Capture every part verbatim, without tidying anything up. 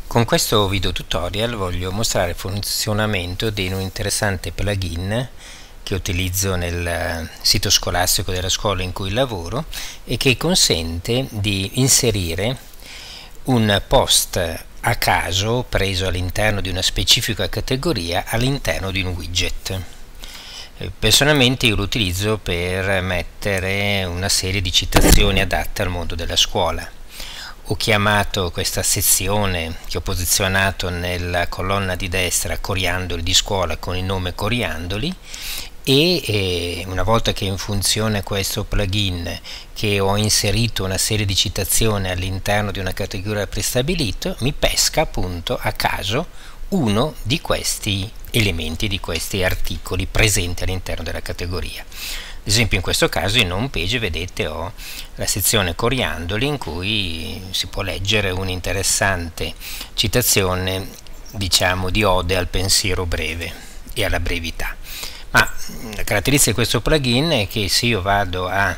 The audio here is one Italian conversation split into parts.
Con questo video tutorial voglio mostrare il funzionamento di un interessante plugin che utilizzo nel sito scolastico della scuola in cui lavoro e che consente di inserire un post a caso preso all'interno di una specifica categoria all'interno di un widget. Personalmente io lo utilizzo per mettere una serie di citazioni adatte al mondo della scuola. Ho chiamato questa sezione che ho posizionato nella colonna di destra Coriandoli di scuola con il nome Coriandoli e eh, una volta che è in funzione questo plugin, che ho inserito una serie di citazioni all'interno di una categoria prestabilita, mi pesca appunto a caso uno di questi elementi, di questi articoli presenti all'interno della categoria. Ad esempio in questo caso in home page vedete ho la sezione Coriandoli in cui si può leggere un'interessante citazione, diciamo, di ode al pensiero breve e alla brevità. Ma la caratteristica di questo plugin è che se io vado a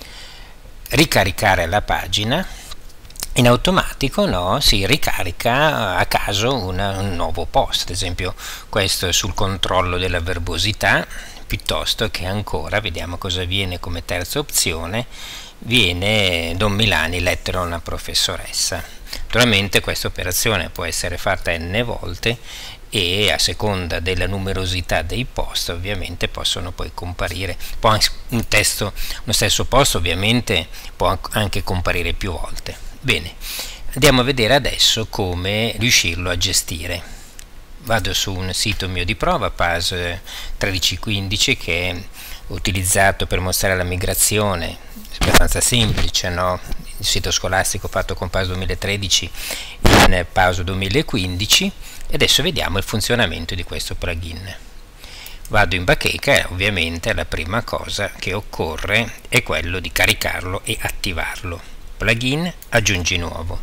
ricaricare la pagina, in automatico no, si ricarica a caso una, un nuovo post. Ad esempio questo è sul controllo della verbosità, piuttosto che ancora, vediamo cosa viene come terza opzione, viene Don Milani, lettera a una professoressa. Naturalmente questa operazione può essere fatta n volte e a seconda della numerosità dei post ovviamente possono poi comparire, può un testo, uno stesso post ovviamente può anche comparire più volte. Bene, andiamo a vedere adesso come riuscirlo a gestire. Vado su un sito mio di prova, P A S tredici quindici, che è utilizzato per mostrare la migrazione, è abbastanza semplice, no? Il sito scolastico fatto con P A S duemilatredici in P A S duemilaquindici, e adesso vediamo il funzionamento di questo plugin. Vado in bacheca e ovviamente la prima cosa che occorre è quello di caricarlo e attivarlo. Plugin, aggiungi nuovo.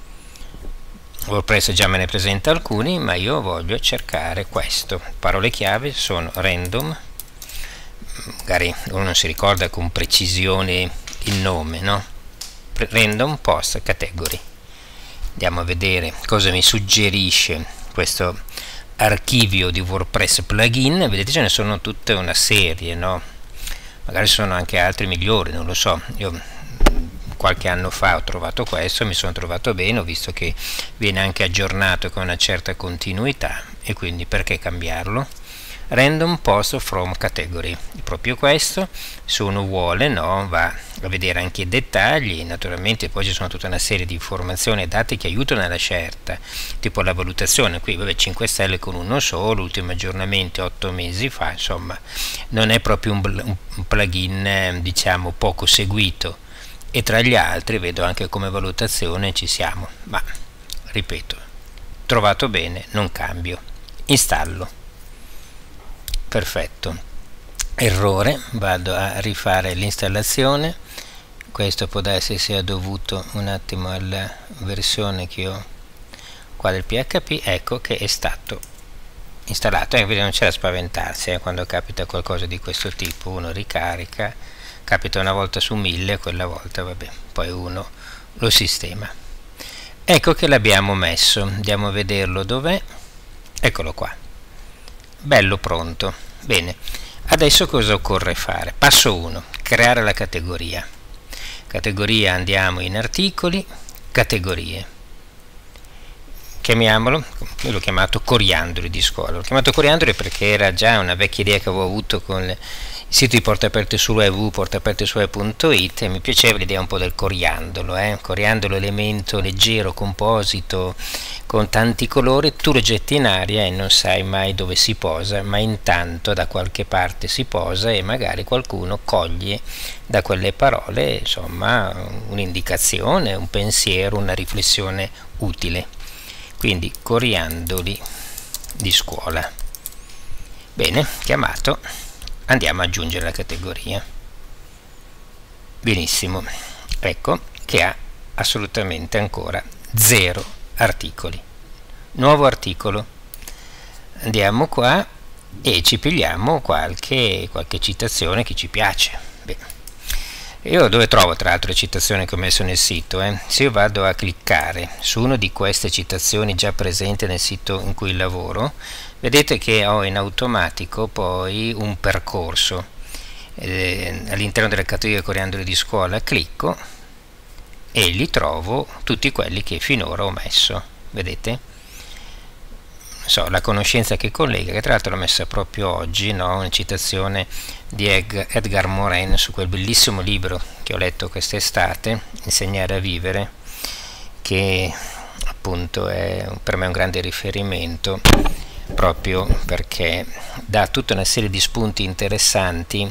WordPress già me ne presenta alcuni, ma io voglio cercare questo. Parole chiave sono random, magari uno non si ricorda con precisione il nome, no? Random post category. Andiamo a vedere cosa mi suggerisce questo archivio di WordPress plugin. Vedete, ce ne sono tutta una serie, no? Magari sono anche altri migliori, non lo so. Io qualche anno fa ho trovato questo, mi sono trovato bene, ho visto che viene anche aggiornato con una certa continuità e quindi perché cambiarlo? Random post from category, proprio questo. Se uno vuole, no, va a vedere anche i dettagli. Naturalmente poi ci sono tutta una serie di informazioni e dati che aiutano nella scelta, tipo la valutazione. Qui vabbè, cinque stelle con uno solo, ultimo aggiornamento otto mesi fa, insomma non è proprio un, un plugin eh, diciamo poco seguito, e tra gli altri vedo anche come valutazione ci siamo, ma ripeto, trovato bene, non cambio, installo, perfetto. Errore, vado a rifare l'installazione. Questo può darsi sia dovuto un attimo alla versione che ho qua del P H P. Ecco che è stato installato, e eh, non c'è da spaventarsi eh, quando capita qualcosa di questo tipo. Uno ricarica, capita una volta su mille, quella volta vabbè, poi uno lo sistema. Ecco che l'abbiamo messo, andiamo a vederlo dov'è. Eccolo qua, bello pronto. Bene, adesso cosa occorre fare? Passo uno, creare la categoria. Categoria, andiamo in articoli, categorie, chiamiamolo, io l'ho chiamato Coriandoli di scuola. L'ho chiamato Coriandoli perché era già una vecchia idea che avevo avuto con le, il sito di Porte Aperte sul Web, w w w punto porte aperte sul web punto it, e mi piaceva l'idea un po' del coriandolo, eh? Coriandolo, elemento leggero, composito, con tanti colori. Tu lo getti in aria e non sai mai dove si posa, ma intanto da qualche parte si posa e magari qualcuno coglie da quelle parole, insomma, un'indicazione, un pensiero, una riflessione utile. Quindi Coriandoli di scuola. Bene, chiamato. Andiamo ad aggiungere la categoria. Benissimo, ecco che ha assolutamente ancora zero articoli. Nuovo articolo, andiamo qua e ci pigliamo qualche, qualche citazione che ci piace. Bene. Io dove trovo tra l'altro le citazioni che ho messo nel sito? Eh? Se io vado a cliccare su una di queste citazioni già presenti nel sito in cui lavoro, vedete che ho in automatico poi un percorso eh, all'interno della categoria coriandoli di scuola. Clicco e li trovo tutti quelli che finora ho messo, vedete? So, la conoscenza che collega, che tra l'altro l'ho messa proprio oggi, no? Una citazione di Edgar Morin su quel bellissimo libro che ho letto quest'estate, Insegnare a vivere, che appunto è per me un grande riferimento, proprio perché dà tutta una serie di spunti interessanti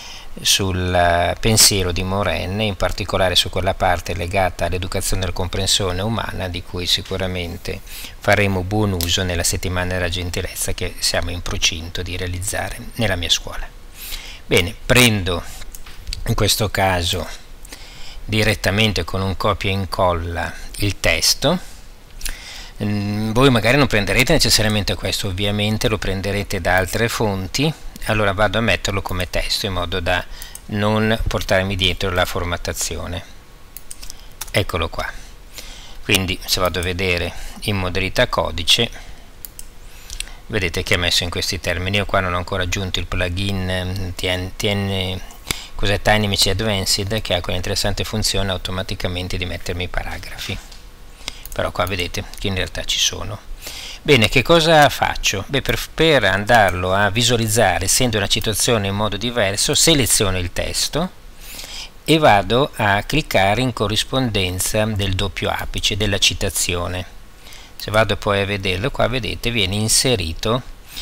sul pensiero di Morin, in particolare su quella parte legata all'educazione e alla comprensione umana, di cui sicuramente faremo buon uso nella settimana della gentilezza che siamo in procinto di realizzare nella mia scuola. Bene, prendo in questo caso direttamente con un copia e incolla il testo. Voi magari non prenderete necessariamente questo, ovviamente lo prenderete da altre fonti. Allora vado a metterlo come testo in modo da non portarmi dietro la formattazione. Eccolo qua. Quindi se vado a vedere in modalità codice, vedete che è messo in questi termini. Io qua non ho ancora aggiunto il plugin T N, T N, cos'è Tiny M C Advanced, che ha quell'interessante funzione automaticamente di mettermi i paragrafi. Però qua vedete che in realtà ci sono. Bene, che cosa faccio? Beh, per, per andarlo a visualizzare, essendo una citazione in modo diverso, seleziono il testo e vado a cliccare in corrispondenza del doppio apice della citazione. Se vado poi a vederlo, qua vedete viene inserito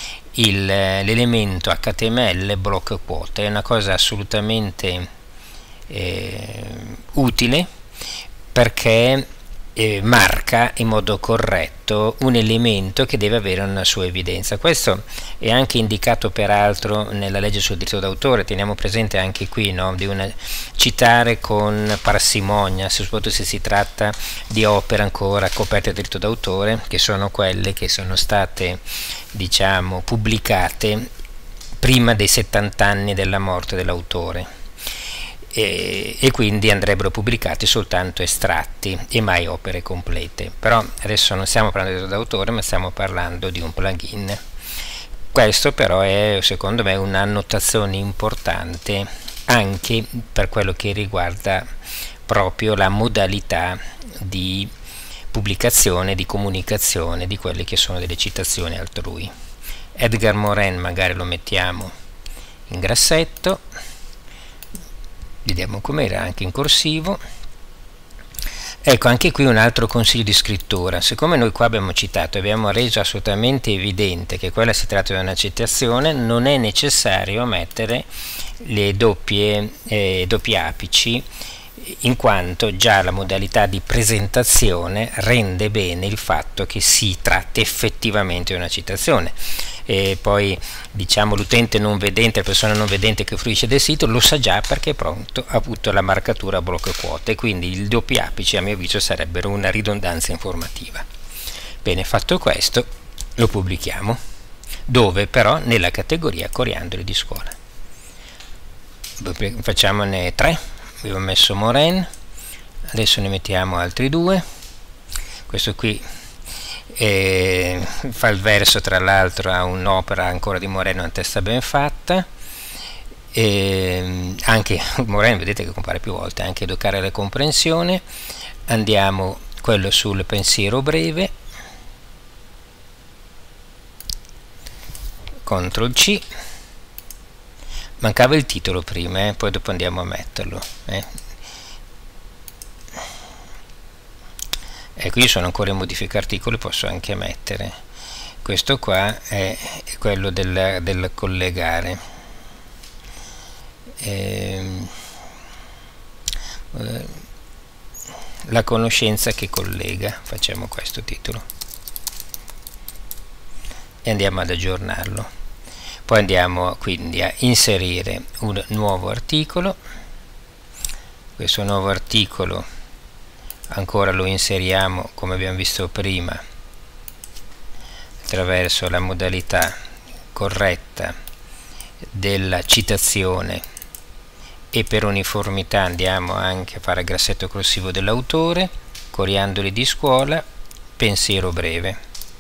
l'elemento H T M L blocco quote. È una cosa assolutamente eh, utile, perché Eh, marca in modo corretto un elemento che deve avere una sua evidenza. Questo è anche indicato peraltro nella legge sul diritto d'autore. Teniamo presente anche qui, no, di una, citare con parsimonia, soprattutto se si tratta di opere ancora coperte da diritto d'autore, che sono quelle che sono state, diciamo, pubblicate prima dei settanta anni della morte dell'autore. E, e quindi andrebbero pubblicati soltanto estratti e mai opere complete. Però adesso non stiamo parlando di d'autore, ma stiamo parlando di un plugin. Questo però è, secondo me, un'annotazione importante anche per quello che riguarda proprio la modalità di pubblicazione, di comunicazione di quelle che sono delle citazioni altrui. Edgar Morin magari lo mettiamo in grassetto, vediamo com'era anche in corsivo. Ecco, anche qui un altro consiglio di scrittura. Siccome noi qua abbiamo citato, abbiamo reso assolutamente evidente che quella si tratta di una citazione, non è necessario mettere le doppie, eh, doppi apici, in quanto già la modalità di presentazione rende bene il fatto che si tratti effettivamente di una citazione. E poi, diciamo, l'utente non vedente, la persona non vedente che fruisce del sito lo sa già, perché è pronto, ha avuto la marcatura blocco quote, quindi i doppi apici a mio avviso sarebbero una ridondanza informativa. Bene, fatto questo lo pubblichiamo. Dove? Però nella categoria coriandoli di scuola. Facciamone tre. Avevo messo Morin, adesso ne mettiamo altri due. Questo qui eh, fa il verso, tra l'altro ha un'opera ancora di Morin, una testa ben fatta. E anche Morin, vedete che compare più volte, anche educare alla comprensione. Andiamo quello sul pensiero breve, control C. Mancava il titolo prima, eh? Poi dopo andiamo a metterlo. Eh? Ecco, io sono ancora in modifica articoli, posso anche mettere. Questo qua è quello del, del collegare. Eh, la conoscenza che collega, facciamo questo titolo. E andiamo ad aggiornarlo. Poi andiamo quindi a inserire un nuovo articolo. Questo nuovo articolo ancora lo inseriamo, come abbiamo visto prima, attraverso la modalità corretta della citazione e per uniformità andiamo anche a fare il grassetto corsivo dell'autore, coriandoli di scuola, pensiero breve,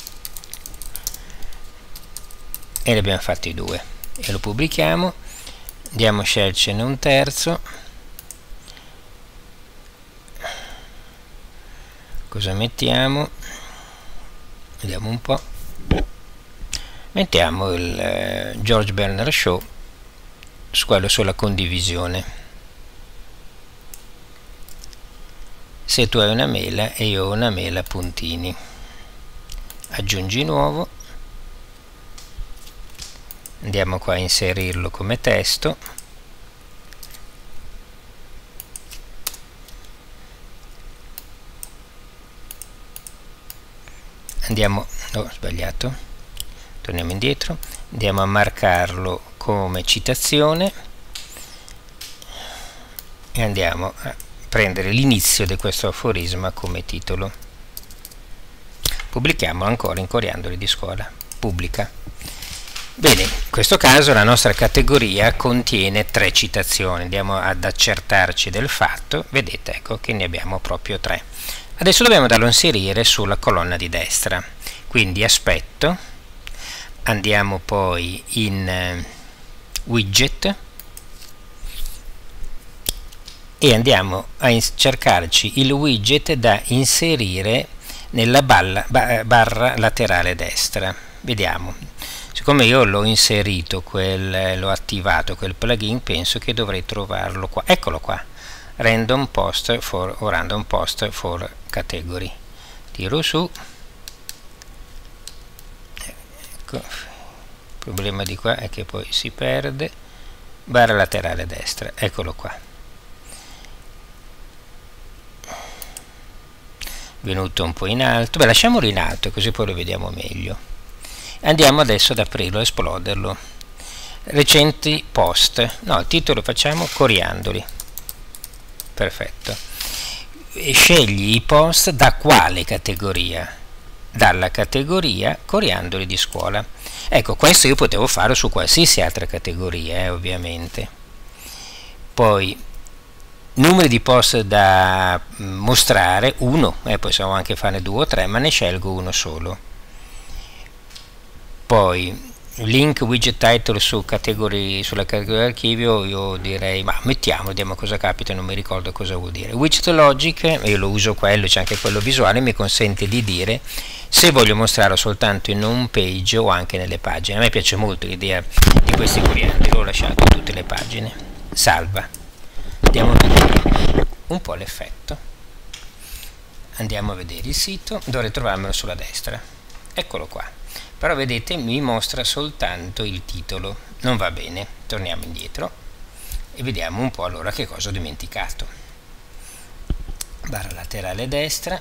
e ne abbiamo fatti due e lo pubblichiamo. Andiamo a scegliercene un terzo. Cosa mettiamo? Vediamo un po'. Mettiamo il eh, George Bernard Shaw, su quello sulla condivisione. Se tu hai una mela e io ho una mela, puntini. Aggiungi nuovo. Andiamo qua a inserirlo come testo. Andiamo, no, ho sbagliato, torniamo indietro, andiamo a marcarlo come citazione e andiamo a prendere l'inizio di questo aforisma come titolo. Pubblichiamolo ancora in Coriandoli di scuola. Pubblica. Bene, in questo caso la nostra categoria contiene tre citazioni. Andiamo ad accertarci del fatto. Vedete, ecco che ne abbiamo proprio tre. Adesso dobbiamo darlo a inserire sulla colonna di destra. Quindi aspetto, andiamo poi in eh, widget e andiamo a cercarci il widget da inserire nella balla, ba, barra laterale destra. Vediamo. Siccome io l'ho inserito, quel, l'ho attivato quel plugin, penso che dovrei trovarlo qua. Eccolo qua, random post for o random post for category. Tiro su. Ecco. Il problema di qua è che poi si perde. Barra laterale destra, eccolo qua. Venuto un po' in alto. Beh, lasciamolo in alto così poi lo vediamo meglio. Andiamo adesso ad aprirlo, esploderlo. Recenti post, no, il titolo facciamo Coriandoli. Perfetto. E scegli i post da quale categoria? Dalla categoria Coriandoli di scuola. Ecco, questo io potevo farlo su qualsiasi altra categoria, eh, ovviamente. Poi numeri di post da mostrare, uno, eh, possiamo anche fare due o tre, ma ne scelgo uno solo. Poi link widget title su categorie, sulla categoria archivio, io direi, ma mettiamo, vediamo cosa capita, non mi ricordo cosa vuol dire. Widget logic, io lo uso quello, c'è anche quello visuale, mi consente di dire se voglio mostrarlo soltanto in home page o anche nelle pagine. A me piace molto l'idea di questi coriandoli, l'ho lasciato in tutte le pagine. Salva. Andiamo a vedere un po' l'effetto. Andiamo a vedere il sito, dovrei trovarmelo sulla destra. Eccolo qua. Però vedete mi mostra soltanto il titolo, non va bene. Torniamo indietro e vediamo un po' allora che cosa ho dimenticato. Barra laterale destra,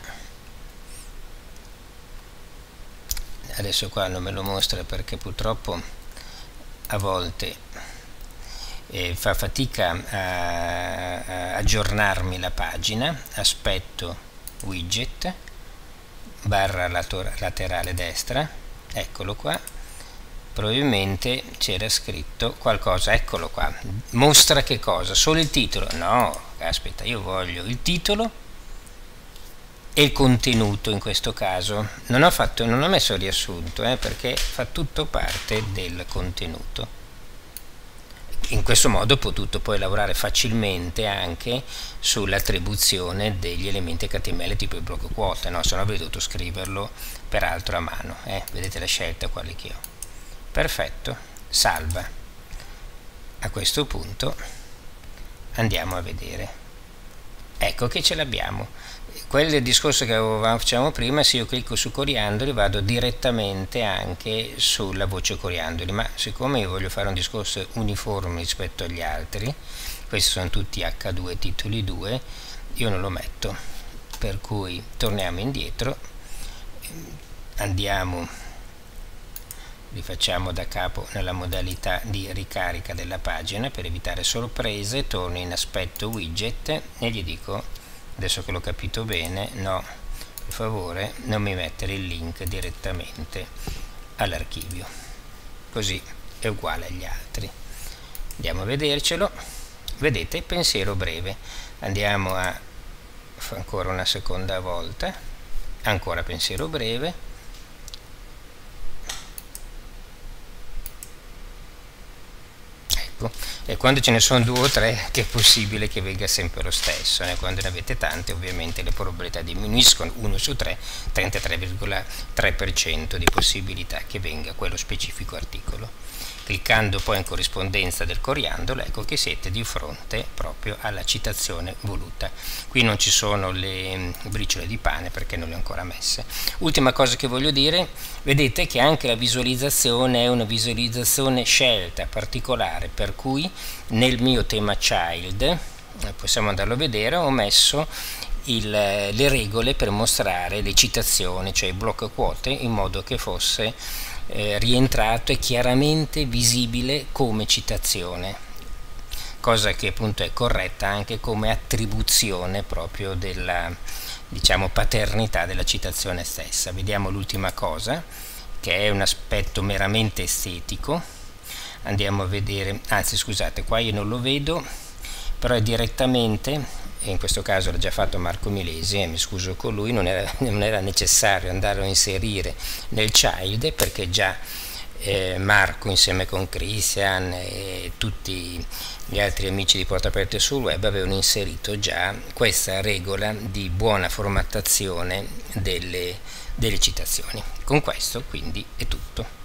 adesso qua non me lo mostra perché purtroppo a volte eh, fa fatica a, a aggiornarmi la pagina. Aspetto widget, barra laterale destra, eccolo qua, probabilmente c'era scritto qualcosa, eccolo qua, mostra che cosa? Solo il titolo? No, aspetta, io voglio il titolo e il contenuto in questo caso. Non ho, fatto, non ho messo il riassunto eh, perché fa tutto parte del contenuto. In questo modo ho potuto poi lavorare facilmente anche sull'attribuzione degli elementi H T M L tipo il blocco quote, no? Se no avrei dovuto scriverlo peraltro a mano, eh? Vedete la scelta quale che ho. Perfetto, salva. A questo punto andiamo a vedere. Ecco che ce l'abbiamo. Quel discorso che facevamo prima, se io clicco su Coriandoli vado direttamente anche sulla voce Coriandoli, ma siccome io voglio fare un discorso uniforme rispetto agli altri, questi sono tutti H due titoli due, io non lo metto, per cui torniamo indietro, andiamo, rifacciamo da capo nella modalità di ricarica della pagina per evitare sorprese, torno in aspetto widget e gli dico, adesso che l'ho capito bene, no, per favore non mi mettere il link direttamente all'archivio, così è uguale agli altri. Andiamo a vedercelo. vedete, pensiero breve. Andiamo a ancora una seconda volta, ancora pensiero breve, e quando ce ne sono due o tre che è possibile che venga sempre lo stesso, eh? Quando ne avete tante ovviamente le probabilità diminuiscono, uno su tre, trentatré virgola tre per cento di possibilità che venga quello specifico articolo. Cliccando poi in corrispondenza del coriandolo, ecco che siete di fronte proprio alla citazione voluta. Qui non ci sono le briciole di pane perché non le ho ancora messe. Ultima cosa che voglio dire, vedete che anche la visualizzazione è una visualizzazione scelta, particolare, per cui nel mio tema child, possiamo andarlo a vedere, ho messo il, le regole per mostrare le citazioni, cioè il blocco quote, in modo che fosse eh, rientrato e chiaramente visibile come citazione, cosa che appunto è corretta anche come attribuzione proprio della, diciamo, paternità della citazione stessa. Vediamo l'ultima cosa, che è un aspetto meramente estetico. Andiamo a vedere, anzi scusate, qua io non lo vedo, però è direttamente, e in questo caso l'ha già fatto Marco Milesi, e mi scuso con lui, non era, non era necessario andare a inserire nel child, perché già eh, Marco insieme con Christian e tutti gli altri amici di Porte Aperte sul Web avevano inserito già questa regola di buona formattazione delle, delle citazioni. Con questo quindi è tutto.